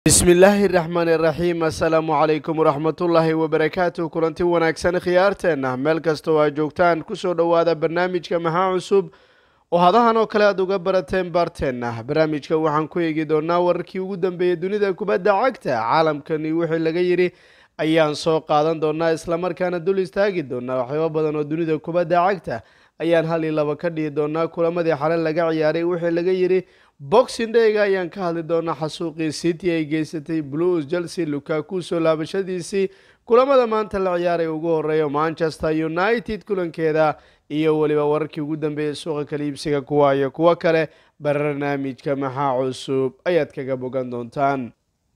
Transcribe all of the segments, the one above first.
بسم الله الرحمن الرحيم السلام عليكم ورحمة الله وبركاته كلنتي wanaagsan khiyaarteena meel kasta oo joogtaan ku soo dhawaada barnaamijka maxaa cusub oo hadahan oo kale aad uga barateen barteena barnaamijka waxaan ku eegi doonaa wararkii ugu dambeeyay dunida kubadda cagta caalamkani wixii laga yiri ayaan soo qaadan doonaa isla markaana dul istaagi doonaa waxyaabo badan oo dunida kubadda cagta ayaan hal iyo laba ka dhigi doonaa kulamadii xalay laga ciyaaray wixii laga yiri Boxing Day ayaan ka hadli doonaa xasuuqii City ay geysatay Blues Chelsea Lukaku soo laabashadiisii kulamada maanta la ciyaaray ugu horeeyo Manchester United kulankeeda iyo waliba wararkii ugu dambeeyay suuqa kala iibsiga kuwa kale barnaamijka maxaa cusub ayaad kaga bogan doontaan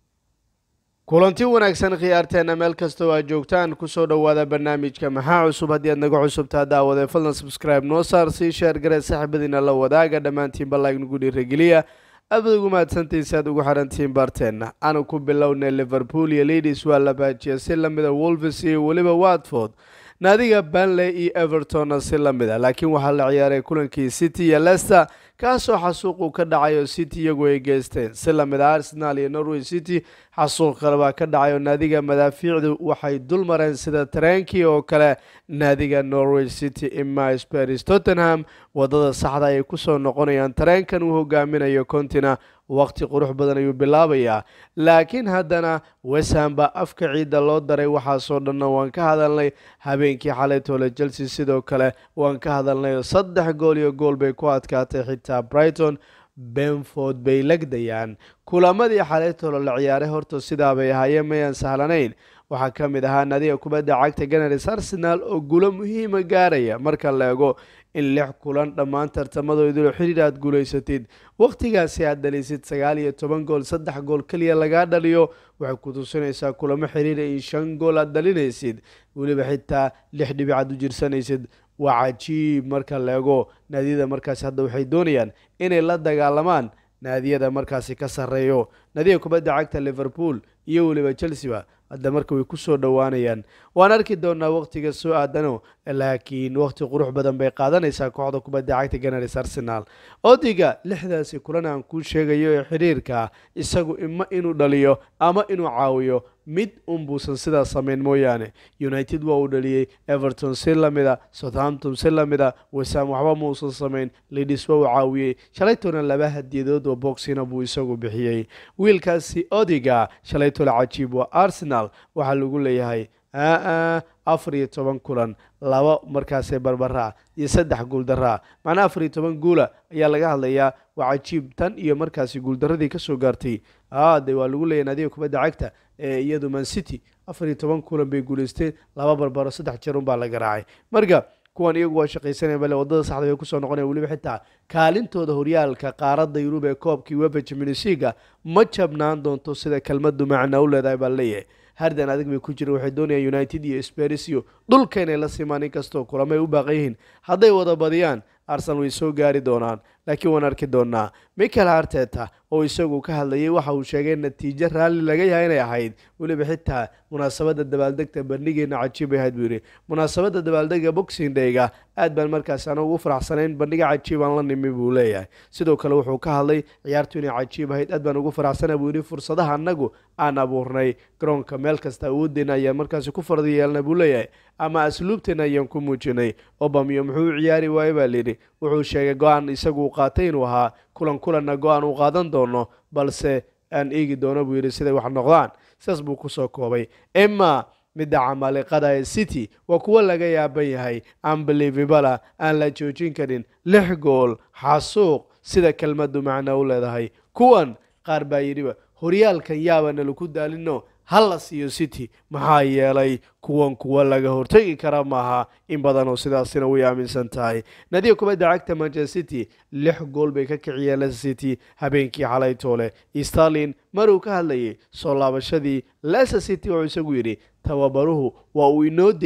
kulanti wanaagsan khiyaarteena meel kasta oo joogtaan ku soo dhawaada barnaamijka maxaa cusub haddii aad naga cusubtaa daawada fadlan subscribe noo saar si share garee saaxiibadiina la wadaaga dhammaantiin like nagu dhiirigeliya aad ugu mahadsantaysay aad ugu xirantiin barteena aanu ku bilownay Liverpool iyo Leeds waa la baajiyay si lamida Wolves iyo waliba Watford naadiga Burnley iyo Everton si lamida laakiin waxa la ciyaaray kulankii City iyo Leicester kaasoo xasuuq ka dhacayo City iyagu ay geysteen si lamida Arsenal iyo Norwich City xasuuq kale ka dhacayo naadiga madaafiicdu waxay dul mareen sida tareenkii oo kale naadiga Norwich City ima Spurs Tottenham wadada saxda ay ku soo noqonayaan tareenkan uu hogaaminayo Contina waqti qurux badan ayuu bilaabayaa laakiin haddana West Ham ba afka ciida loo daray waxa soo dhanna waan ka hadalnay habeenkii xalay toole Chelsea sidoo kale waan ka hadalnay 3 gool iyo gool bay ku adkaatay xitaa Brighton Brentford bay lagdayaan kulamadii xalay toole la ciyaaray horta sidaa bay ahaayeen ma sahlanayn waxa kamid ahaa naadiga kubadda cagta Gunners Arsenal oo guulo muhiim gaaraya marka la eego in 6 kulan dhammaan tartamadooda xiriiraad guuleysatid waqtigaasi aad dhalisid 19 gool 3 gool kaliya laga dhaliyo waxay ku tusinaysaa kulamo xiriir in 5 gool aad dhalinaysid waliba xitaa 6 dhibic u jirsanaysid waa cajiib marka la eego naadiyada markaas hadda waxay doonayaan inay la dagaalamaan naadiyada markaas ka sareeyo naadiga kubadda cagta Liverpool iyo waliba Chelsea hadda marka way ku soo dhawaanayaan waan arki doonaa waqtiga soo aadano laakiin waqti qurux badan bay qaadanaysaa kooxda kubadda cagta Gunners Arsenal odiga 6daasi kulan aan ku sheegayo xiriirka isagu ima inuu dhaliyo ama inuu caawiyo mid buusan sida sameyn mooyaane United waa uu dhaliyay Everton si lamida Southampton si lamida West Ham waxba muusan sameyn Leeds waa uu caawiyay shalaytona laba hadiyadood oo boxina buu isagu bixiyay wiilkaasi odiga shalaytona cajiib waa Arsenal waxa lagu leeyahay 14 kulan laba markaas barbara iyo 3 gool darra macna 14 guula ayaa laga hadlayaa waa cajiib tan iyo markaas gool darradii ka soo gaartay de waa lagu leeyahay naadiga kubadda cagta iyadu Man City 14 kulan bay guuleysteen laba barbaro 3 jeer baa laga raacay marka kuwan iyagu waa shaqaysanayeen bal wadada saxda ay ku soo noqonayaan waliba xitaa kaalintooda horyaalka qaaradda Yurub ee koobkii UEFA Champions League ma jabnaan doonto sida kelmaddu macna u leedahay bal leeyahay hardan adag bay ku jiraan waxay doonayaan United iyo Spurs iyo dhulka inay la simaan kasto kulamay u baaqayeen haday wada badiyaan Arsenal way soo gaari doonaan laakiin waan arki doonaa Mikel Arteta oo isagu ka hadlayay waxa uu sheegay natiijo raali laga yahay inay ahayd waliba xitaa munaasabada dabaaldegta bandhigeena cajiib ay ahayd wiiri munaasabada dabaaldega Boxing Day-ga aad baan markaas aan ugu faraxsanayn bandhiga cajiib aan la nimi buu leeyahay sidoo kale wuxuu ka hadlay ciyaartu inay cajiib ahayd aad baan ugu faraxsanahay buu fursadaha anagu aan abuurnay garoonka meel kasta awoodina ayaa markaas ku fardiyeelna buu leeyahay ama asluubteena ayaan ku muujinay Obama muxuu ciyaari waayay baa leeyahay wuxuu sheegay go'aan isagu qaatay inuu ahaa kulanna go'aan uu qaadan doono balse aan eegi doono buu yiri sida wax noqdaan saas buu ku soo koobay Emma midda camaliqada City waa kuwa laga yaaban yahay unbelievable aan la joojin karin 6 gool xasuuq sida kelmaddu macna u leedahay kuwan qaar baa yiriba horyaalkan yaabana lagu daalino hallas iyo City maxaa yeelay kuwa laga hortagi kara maaha in badan oo sidaasina way aaminsan tahay naadiga kubadda cagta Manchester City 6 gool bay ka kiciyeen Leicester City habeenkii xalay toole Sterling maruu ka hadlayay soo laabashadii Leicester City oo isagu yiri tababaruhu waa uu inoo digay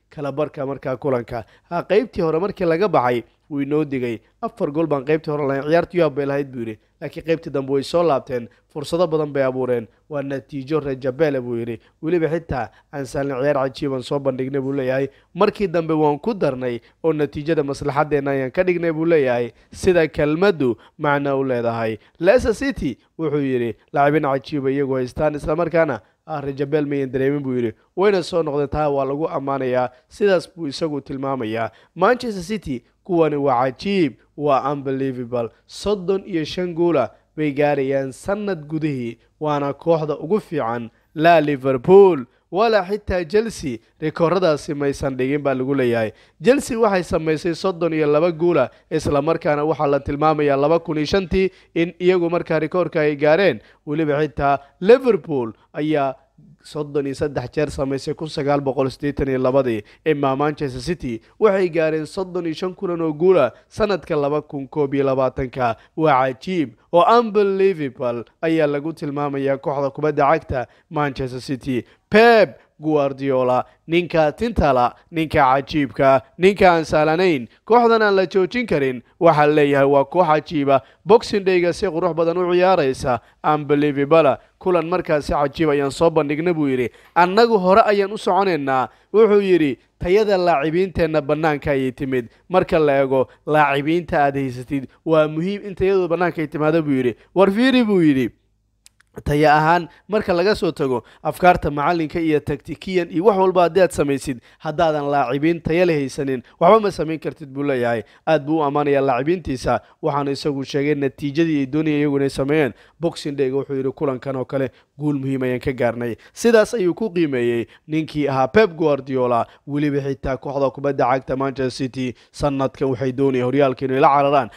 kala barka markaa kulanka qaybtii hore markii laga baxay wuu inoo digay 4 gool baan qaybtii hore lahayn ciyaartu yaab bay lahayd buu yiri laakiin qaybtii dambe way soo laabteen fursado badan bay abuureen waa natiijo rajabele buu yiri waliba xitaa aan saalin ciyaar cajiiban soo bandhignay buu leeyahay markii dambe waan ku darnay oo natiijada maslaxadeena ayaan ka dhignay buu leeyahay sida kelmadu macna u leedahay Leicester City wuxuu yiri laacibin cajiib iyagu haystaan isla markaana rajabel mayn dareemin buu yiri wayna soo noqday taa waa lagu amaanayaa sidaas buu isagu tilmaamayaa Manchester City kuwani waa cajiib waa unbelievable 35 gool bay gaarayaan sanad gudihii waana kooxda ugu fiican la Liverpool wala xitaa Chelsea rekooradaasi maysan dhigin baa lagu leeyahay Chelsea waxay sameysay 32 gool isla markaana waxa la tilmaamayaa 2005 in iyagu markaa rekoorka ay gaareen waliba xitaa Liverpool ayaa 33 jeer sameysay 1982 ima Manchester City waxay gaareen 35 kulan oo gool sanadka 2021 waa cajiib oo unbelievable ayaa lagu tilmaamayaa kooxda kubadda cagta Manchester City Pep Guardiola ninka tintala ninka cajiibka ninka aan salanayn kooxdan aan la joojin karin waxa leeyahay waa koox cajiiba Boxing Day-ga si qurux badan u ciyaaraysa unbelievable kulan markaas cajiib ayaan soo bandhignay buu yiri annagu hore ayaan u soconeynaa wuxuu yiri tayada laacibiinteena banaanka ay timid marka la eego laacibiinta aad haysatid waa muhiim in tayadu banaanka ay timaado buu yiri war fiiri buu yiri taya ahaan marka laga soo tago afkaarta macalinka iyo taktikiyan iyo wax walba aad samaysid hadaadan laacibiin taya haysanin waxba ma sameyn kartid buu leeyahay aad buu amaanaya laacibiintiisa waxaan isagu sheegay natiijadii ay doonayeen iyaguna sameeyeen Boxing Day wuxuu yiri kulankan oo kale guul muhiim ayaan ka gaarnay sidaas ayuu ku qiimeeyay ninkii ahaa Pep Guardiola waliba xitaa kooxda kubadda cagta Manchester City sanadkan waxay doonayeen horyaalka inay la cararaan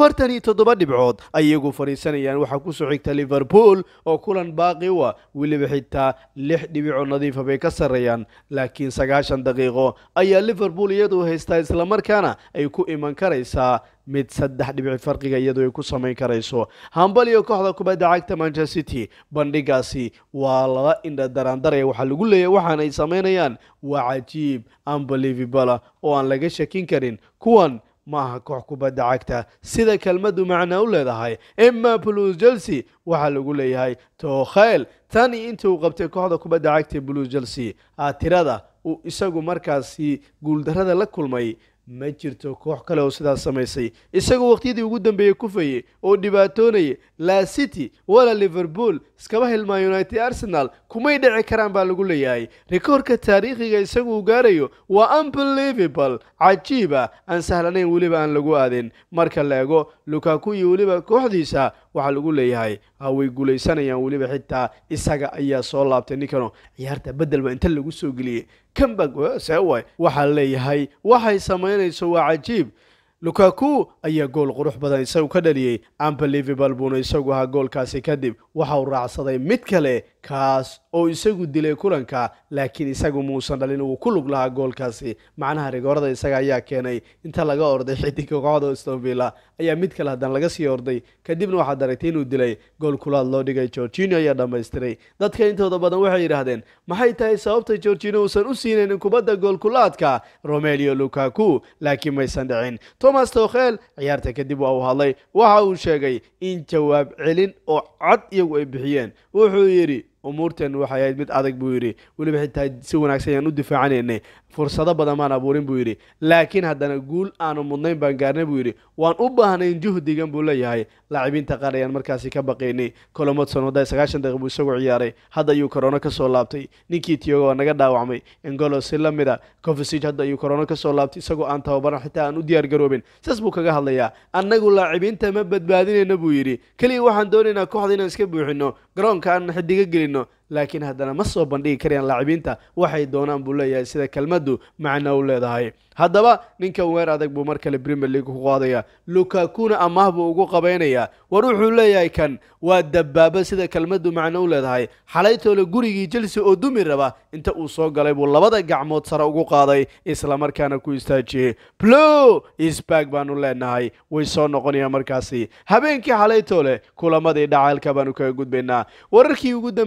47 dhibcood ayagu fariisanayaan waxa ku soo xigta Liverpool oo kulan baaqi waa waliba xitaa 6 dhibic nadiif bay ka sareeyaan laakiin 90 daqiiqo ayaa Liverpool iyadoo haysta isla markaana ay ku iman karaysaa mid 3 dhibic farqiga iyadoo ay ku sameyn karayso hambaliyo kooxda kubadda cagta Manchester City bandhigaasi waa la indha darandaray waxa lagu leeyahay waxaan ay sameynayaan waa cajiib unbelievable oo aan laga shakin karin kuwan maaha koox kubadda cagta sida kelmadu macna u leedahay Emma Blues Chelsea waxa lagu leeyahay Tuchel tani intuu qabtay kooxda kubadda cagta Blues Chelsea tirada uu isagu markaasi guul darada la kulmay ma jirto koox kale oo sidaas sameysay isagu waqtiyadii ugu dambeeyay ku fayay oo dhibaatoonay la City wala Liverpool iskaba helma United Arsenal kumay dhici karaan baa lagu leeyahay rekoorka taariikhiga isagu gaarayo waa unbelievable cajiiba aan sahlanayn waliba aan lagu aadin marka la eego Lukaku iyo waliba kooxdiisa waxa lagu leeyahay way guuleysanayaan waliba xitaa isaga ayaa soo laabtay ninkano ciyaarta bedelba inta lagu soo galiyay comeback waxa leeyahay waxay sameynayso waa cajiib Lukaku ayaa gool qurux badan isagu ka dhaliyay unbelievable buuna isagu ha goolkaasi kadib waxa uu raacsaday mid kale kaas oo isagu dilay kulanka laakiin isagu muusan dhalin uu ku lug lahaa goolkaasi macnaha rigoorada isaga ayaa keenay inta laga orday xidiga kooxda Aston Villa ayaa mid kale hadan laga sii orday kadibna waxa daragtay inuu dilay gool kulaad loo dhigay Jorginho ayaa dhameystiray dadka intooda badan waxay yiraahdeen maxay tahay sababta Jorginho uusan u siinaynin kubadda gool kulaadka Romelu Lukaku laakiin maysan dhicin Thomas Tuchel ciyaarta kadib waa uu hadlay waxa uu sheegay in jawaab celin oo cad iyagu ay bixiyeen wuxuu yiri umurtan waxay ahayd mid adag buu yiri waliba xitaa si wanaagsan ayaan u difaacaneynay fursado badan ma abuurin buu yiri laakiin haddana guul aanu mudnayn baan gaarnay buu yiri waan u baahnay juhdigan buu leeyahay laacibiinta qaar ayaan markaasi ka baqaynay Colomotson oo 90 daqiiqo buu isagu ciyaaray hadda ayuu corona ka soo laabtay ninkii Thiago naga dhaawacmay N'Golo Silamida Kovacic hadda ayuu corona ka soo laabtay isagoo aan tababaran xitaa aan u diyaar garoobin saas buu kaga hadlayaa annagu laacibiinta ma badbaadinayna buu yiri kaliya waxaan doonaynaa kooxda inaan iska buuxino garoonka aan xidiga gelino laakiin haddana ma soo bandhigi karayaan laacibiinta waxay doonaan buu leeyahay sida kelmadu macna u leedahay haddaba ninka weer adag buu mar kale Premier League ku qaadaya Lukaku amaah buu ugu qabeynaya war wuxuu leeyahay kan waa dabbaaba sida kelmadu macna u leedahay xalaytoole gurigii Chelsea oo dumi raba inta uu soo galay buu labada gacmood sare ugu qaaday isla markaana ku istaajiyay Blue is back baanu leenahay way soo noqonayaan markaasi habeenkii xalaytoole kulamadii dhacaalka baanu kaga gudbaynaa wararkii ugu dambeeyay si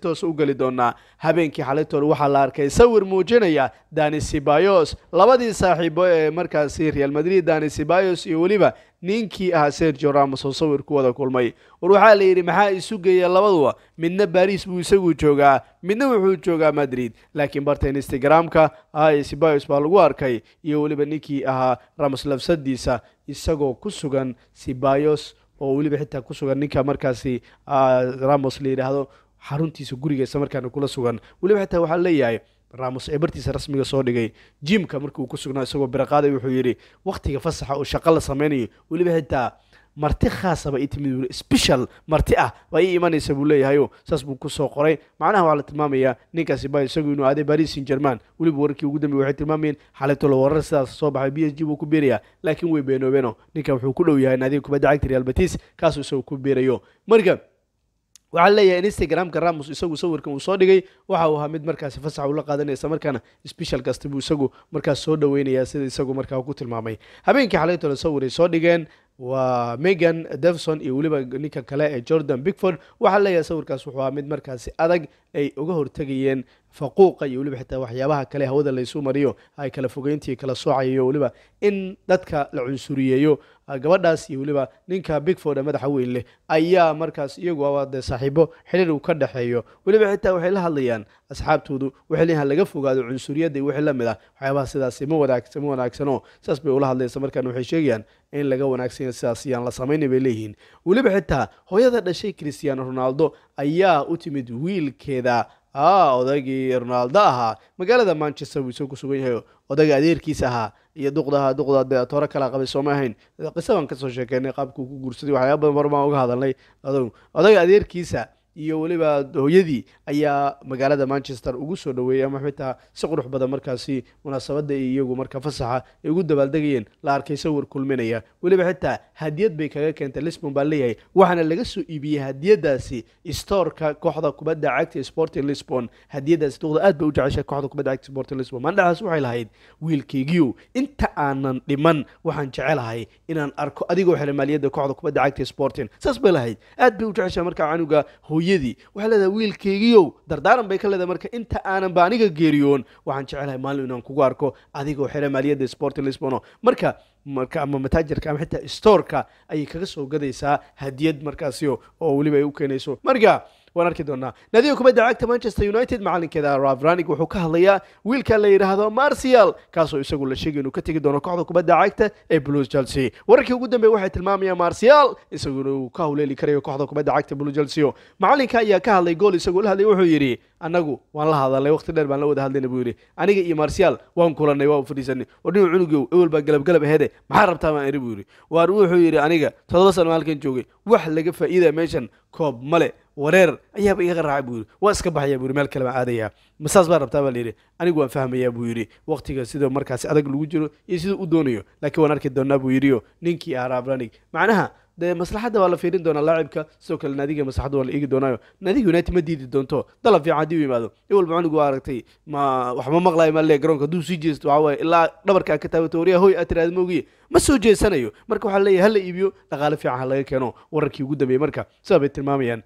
toos u gali doonaa habeenkii xalaytool waxaa la arkay sawir muujinaya Dani Ceballos labadii saaxiibo ee markaasi Real Madrid Dani Ceballos iyo waliba ninkii ahaa Sergio Ramos oo sawir ku wada kulmay waxa la yiri maxaa isu geeyay labaduba midna Paris buu isagu joogaa midna wuxuu joogaa Madrid laakiin barta Instagram-ka Ceballos baa lagu arkay iyo waliba ninkii ahaa Ramos lafsadiisa isagoo ku sugan Ceballos oo waliba xitaa ku sugan ninka markaasi Ramos la yiraahdo xaruntiisa gurigiisa markaana kula sugan waliba xitaa waxa la leeyahay Ramos ee bartiisa rasmiga soo dhigay jimka markii uu ku sugnaa isagoo biraqaaday wuxuu yiri waqtiga fasaxa oo shaqo la sameeyo waliba xitaa marti khaas ah itimid special marti ah way iimanaysa buu leeyahay saas buu ku soo qoray macnaha waxa la tilmaamaya ninkaasi baa isagu inuu aaday Paris Saint-Germain waliba warkii ugu dambeeyay waxay tilmaamayeen xalayto la warar sidaas soo baxay PSG buu ku beeraya laakiin way beenoobeen ninka wuxuu ku dhow yahay naadiga kubadda cagta Real Betis kaas uu ku beerayo marka waxa leeyahay Instagram-ka Ramos isagu sawirkan uu soo dhigay waxa uu ahaa mid markaas fasax u la qaadanaysa markaana special kasta buu isagu markaas soo dhaweynaya sida isagu markaa ku tilmaamay habeenkii xalayto la sawir soo dhigeen waa Megan Davison iyo waliba ninka kale ee Jordan Pickford waxa leeyahay sawirkaas wuxuu ahaa mid markaas adag ay uga hortagayeen faquuqa iyo waliba xitaa waxyaabaha kale hawada la isu mariyo ay kala fogeyntii kala soocayo waliba in dadka la cunsuriyeeyo gabadhaas iyo waliba ninka Pickford madaxa weyn leh ayaa markaas iyagu wada saaxiibo xiriir u ka dhaxeeyo waliba xitaa waxay la hadlayaan asxaabtoodu waxay leeyahay laga fogaado cunsuriyada iyo wixii la mid ah waxyaabaha sidaas ma wanaagsano saas bay ula hadlaysaa markaan waxay sheegayaan in laga wanaagsan sidaas yaan la sameeyay bay leeyihiin waliba xitaa hooyada dhashay Cristiano Ronaldo ayaa u timid wiilkeeda odagii Ronaldo ahaa magaalada Manchester uu soo ku sugan yahay odaga adeerkiisa ahaa iyo duqda toora kala qabay Soomaaliya qisadan ka soo sheekeynay qaabku ku guursaday waxyaabo badan marba uga hadalnay odaga adeerkiisa iyo waliba hooyadii ayaa magaalada Manchester ugu soo dhaweeyay ama xitaa si qurux badan markaasi munaasabada iyagu marka fasaxa ay ugu dabaaldegayeen la arkay sawir kulminaya waliba xitaa hadiyad bay kaga keentay Lisbon baa leeyahay waxana laga soo iibiyay hadiyadaasi store-ka kooxda kubadda cagta Sporting Lisbon hadiyadaasi duqda aad bay u jeceshay kooxda kubadda cagta Sporting Lisbon mandhaas waxay lahayd wiilkaygiiyo inta aanan dhiman waxaan jecelahay inaan arko adigoo xilay maaliyada kooxda kubadda cagta Sporting saas bay lahayd aad bay u jeceshay marka canuga yadi waxa leedahay wiilkaygiiyo dardaaran bay ka leedahay marka inta aanan ba aniga geeriyoon waxaan jecelahay maalin inaan kugu arko adigoo xira maaliyada Sporting Lisbon marka ama mataajirka ama xitaa store-ka ay kaga soo gadaysaa hadiyad markaasi oo waliba ay u keenayso marka waan arki doonaa naadiga kubadda cagta Manchester United macalinkeeda Ralf Rangnick wuxuu ka hadlayaa wiilka la yiraahdo Martial kaasoo isagu la sheegay inuu ka tagi doono kooxda kubadda cagta ee Blues Chelsea wararkii ugu dambeeyay waxay tilmaamayaan Martial isagu uu ka hawleeli karayo kooxda kubadda cagta Blues Chelsea macalinka ayaa ka hadlay gool isagu la hadlay wuxuu yiri anagu waan la hadalay waqti dheer baan la wada hadlayna buu yiri aniga iyo Martial waan kulanay waa fadhiisanay wadin cunugow ewel baa galab aheede maxaa rabtaa ma iri buu yiri waar wuxuu yiri aniga 7 sano halkan joogay wax laga faa'iido meeshan koob male wareer ayaa iga raacay buu yiri waa iska baxaya buu yiri meel kale ma aadaya masaas baa rabtaa baa leeyahay anigu waan fahmayaa buu yiri waqtiga sida markaas adag lagu jiro iyo sida uu doonayo laakiin waan arki doonaa buu yiri ninkii Ralf Rangnick macnaha de maslaxada waa la fiirin doona laacibka soo kale naadiga maslaxada waa la eegi doonaayo naadiga United ma diidi doonto dalab fiican hadii uu yimaado ewel macanugu aragtay ma wax ma maqlay ma le garoonka duu sii jeesto waxa way ilaa dhabarka ka taabo tooriya hoy atraad moogiye ma soo jeesanayo marka waxa leeyahay hal iibiyo dhaqaale fiican laga keeno wararkii ugu dambeeyay marka sabab tilmaamayaan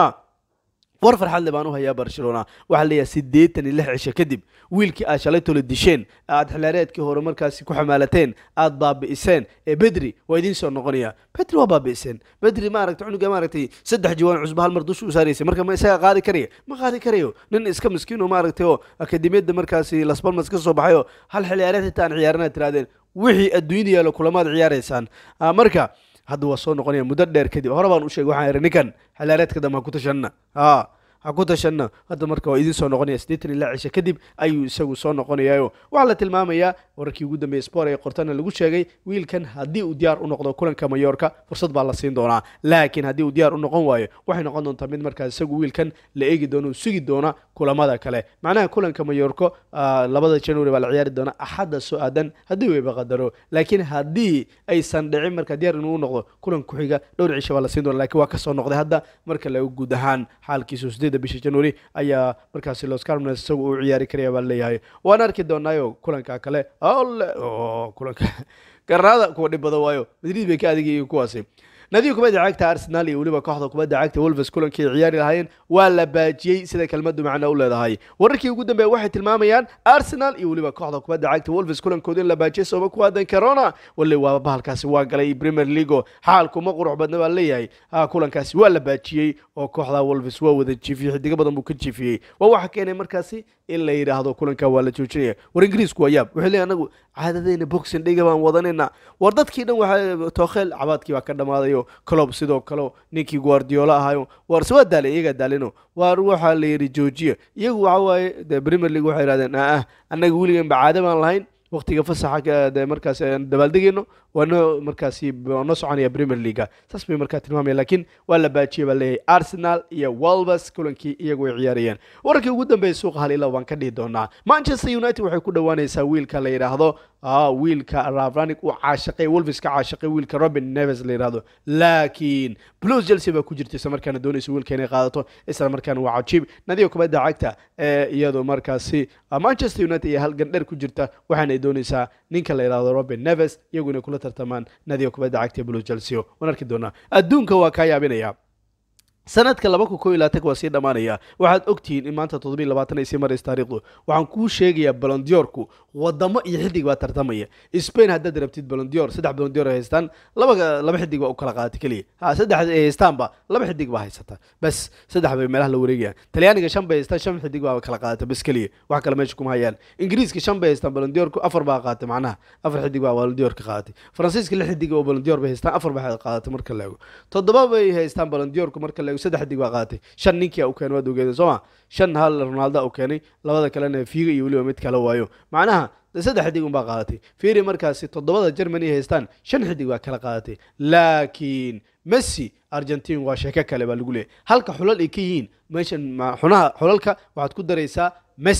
war farxad leh baan u hayaa Barcelona waxa leeyahay 86 cisho kadib wiilkii ay shalay tolo disheen aad xilaareedkii hore markaasi ku xamaalateen aad baabi'iseen ee Pedri waa idin soo noqonaya Pedri waa baabi'iseen Pedri ma aragtay cunuga ma aragtay saddex jawaan cusub hal mar dush u saarayay marka ma isaga qaadi karayo nin iska miskiin oo ma aragtay oo akademiyada markaasi Las Palmas ka soo baxayo hal xilaareed taan ciyaarana tiraadeen wixii adduunka yaalo kulamada ciyaaraysan marka hadda waa soo noqonaya muddo dheer kadib hore baan u sheegay waxaan irin ninkan xilaareedka dama ku tashanna ku tashanna hadda marka waa idin soo noqonaya 86 cisho kadib ayuu isagu soo noqonayaa waxa la tilmaamayaa wararkii ugu dambeeyay sport ee qortana lagu sheegay wiilkan hadii uu diyaar u noqdo kulanka Mallorca fursad baa la siin doonaa laakiin hadii uu diyaar u noqon waayo waxay noqon doontaa mid markaas isagu wiilkan la eegi doono sugi doona kulamada kale macnaha kulanka Mallorca 2 January baa la ciyaari doona axada soo aadan hadii uu qadaro laakiin hadii aysan dhicin marka diyaar inuu noqdo kulan ku xiga dhowr cisho baa la siin doona laakiin waa ka soo noqday hadda marka la guud ahaan xaalkiisu bisha January ayaa markaas Los Carmenes soo u ciyaari karaya baa leeyahay waan arki doonaayo kulanka kale kulanka garada ku dhibada waayo Madrid bay ka adigay kuwaasi nadiga kubadda cagta Arsenal iyo waliba kooxda kubadda cagta Wolves kulankii ciyaari lahaayeen waa la baajiyay sida kelmaddu macna u leedahay wararkii ugu dambeeyay waxay tilmaamayaan Arsenal iyo waliba kooxda kubadda cagta Wolves kulankooda in la baajiyay sabab ku aadan corona wali waa bahalkaasi waa galay Premier League xaalku ma qurux badna baa leeyahay kulankaasi waa la baajiyay oo kooxda Wolves waa wada jiifiyay xidiga badan buu ka jiifiyay waxa keenay markaasi in la yiraahdo kulanka waa la joojinaya war Ingiriisku waa yaab wixii leeyahay anagu caadadeena boxing dhiga baan wadanayna war dadkii dhan waxa tookhel cabaadkii waa ka dhamaadayo club sidoo kale ninkii Guardiola ahayo war soo daalay iyaga daalino war waxa la yiri joojiya iyagu waxa waaye Premier League waxay yiraahdeen anaga wiligan bacaada baan lahayn waqtiga fasaxa markaas dabaaldegino wana markaasi no soconaya Premier League tasbi markaa tilmaamay laakiin waa la baajiyay balay Arsenal iyo Wolves kulankii iyagu ay ciyaarayeen wararkii ugu dambeeyay suuqa hal ilaa waan ka dhigi doonaa Manchester United waxay ku dhawaanaysaa wiilka la yiraahdo wiilka Ravanic uu caashaqay Wolves ka caashaqay wiilka Robin Neves la yiraahdo laakiin Blues Chelsea ba ku jirtay isla markaana doonaysa wiilka inay qaadato isla markaana waa cajiib nadiga kubadda cagta iyadoo markaasi Manchester United iyo hal gandheer ku jirta waxaana ay doonaysaa ninka la yiraahdo Robin Neves iyaguna kula tartamaan nadiga kubadda cagta Blues Chelsea waan arki doonaa adduunka waa ka yaabinaya sanadka 2021 waa sii dhamaanaya waxaad ogtiin in maanta 2020 ay sii marayso taariikhdu waxaan ku sheegayaa Ballon d'Or-ku wadamo iyo xidig baa tartamaya Spain hadda rabtid Ballon d'Or saddex Ballon d'Or haystaan laba xidig baa u kala qaadatay kaliya saddex ay haystaan ba laba xidig baa haysata bas saddex bay meelaha la wareegayaan Talyaaniga shan bay haystaan shan xidig baa kala qaadatay bas kaliya wax kale meesha kuma hayaan Ingiriiska shan bay haystaan Ballon d'Or-ku afar baa qaadatay macnaha afar xidig baa Ballon d'Or ka qaadatay Faransiiska lix xidig oo Ballon d'Or bay haystaan afar baa qaadatay marka la eego toddoba bay haystaan Ballon d'Or-ku marka la eego saddex xidig baa qaadatay shan ninkii uu keenay wadogeeda Soomaa shan hal Ronaldo uu keenay labada kalena Figo iyo waliba mid kale waayo macnaha saddex xidig baa qaadatay Fiiri markaasi toddobada Germany haystaan shan xidig baa kala qaadatay laakiin Messi Argentina waa sheeko kale baa lagu leeyahay halka xulal ay ka yihiin meeshan xulalka waxaad ku dareysaa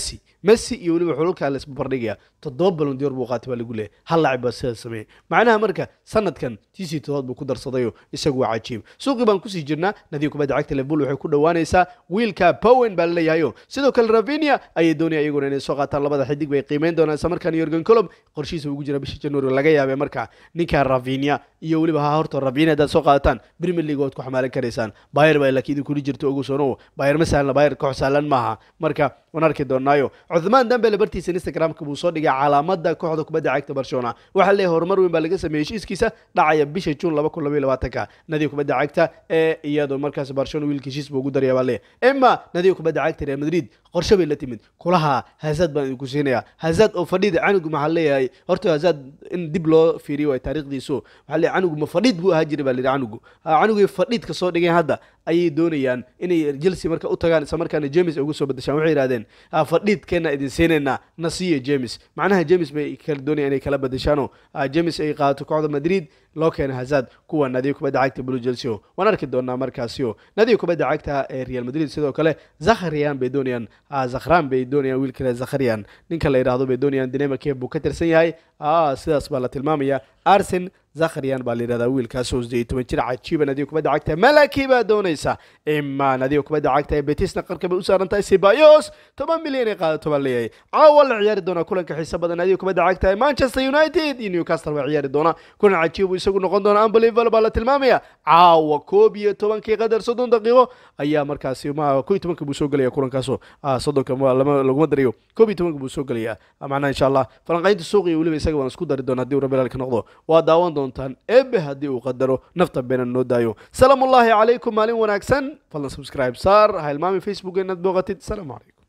Messi iyo waliba xulka la isku bardhigaya toddoba Ballon d'Or buu qaatay baa lagu leeyahay hal laacib baa sida sameeyay macnaha marka sanadkan TC todood buu ku darsadayo isagu waa cajiib suuqi baan ku sii jirnaa nadiga kubadda cagta Liverpool waxay ku dhawaanaysaa wiilka Bowen baa leeyahay sidoo kale Rafinha ay doonayaan iyaguna inay soo qaataan labada xidig bay qiimeyn doonaan isla markaan Jurgen Klopp qorshiisa ugu jira bisha January laga yaabay marka ninka Rafinha iyo waliba horta Rafinha dad soo qaataan Premier League oo ku xamaalan kareysaan Bayern baa laakiin ku jirto ugu soo Bayern ma sahlan Bayern koox sahlan maaha marka waan arki doonaayo Uthman Dembele bartiisa Instagram-ka buu soo dhigay calaamada kooxda kubadda cagta Barcelona waxa leeyahay horumar weyn baa laga sameeyay heshiiskiisa dhacaya bisha June 2022 nadiga kubadda cagta iyadoo markaas Barcelona wiilkiisa buu ugu daraya baa leeyahay emma nadiga kubadda cagta Real Madrid qorshe bay la timid kulaha Hazard baan ku siinaya Hazard oo fadhida canugu maxaa leeyahay horta Hazard in dib loo fiiriyo ay taariikhdiisu waxa leeyahay canugu ma fadhid buu ahaa jiray baa leeyahay canugu fadhid ka soo dhigay hadda ayay doonayaan inay Chelsea marka u tagaan isla markaana James ugu soo bedeshaan waxay yiraahdeen fadhid keena idin siinayna nasiye James macnaha James bay kala doonayaan inay kala bedeshaano James ay qaato kooxda Madrid loo keenay Hazard kuwa nadiga kubadda cagta Blue Chelsea waan arki doonaa markaasi nadiga kubadda cagta Real Madrid sidoo kale Zakharian bay doonayaan Zakhran bay doonayaan wiilka Zakharian ninka la yiraahdo bay doonayaan Dinamarca buu ka tirsan yahay sidaas baa la tilmaamaya Arsene Zakharian baa la yiraahdaa wiilkaas oo 18 jir cajiib nadiga kubadda cagta Malaki baa doonaysa imma nadiga kubadda cagta Betisna qarka bay u saarantahay Ceballos 10 milyan ay qaadato baa leeyahay caawa la ciyaari doona kulanka xiiso badan nadiga kubadda cagta Manchester United iyo Newcastle baa ciyaari doona kulan cajiib isagu noqon doona unbelievable baa la tilmaamaya caawa 11 qadar 30 daqiiqo ayaa markaasi ma 11 buu soo galaya kulankaas 30 laguma dariyo 11 buu soo galaya macna insha Allah falanqaynta suuqi waliba isaga waan isku dari doona hadii uu rabbi ka noqdo waa daawan doontaan eebe hadii uu qadaro nafta beenan noo daayo salaamu alaykum maalin wanaagsan fadlan subscribe saar ha ilmaami Facebook inaad booqatid salaamu alaykum